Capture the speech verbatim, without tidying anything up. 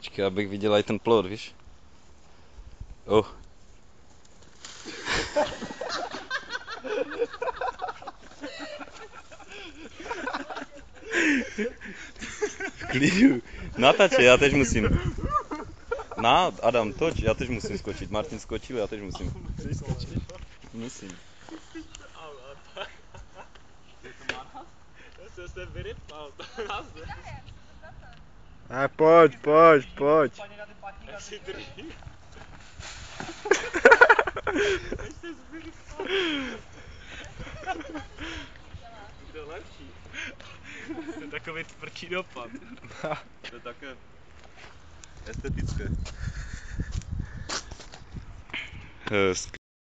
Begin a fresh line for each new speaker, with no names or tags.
Počkej, abych viděl i ten plot, víš? Oh. V klidu. Natáčej, já tež musím. Na, Adam, toč, já tež musím skočit. Martin skočil, já tež musím.
Chceš skočit?
Musím.
Je to Marha? Já jsem se vyrypal.
Ne, pojď, pojď, pojď.
Jak si drží? Než se vyrypal. Bude lepší. To je takový tvrdší dopad.
To je také estetické.
Hezky.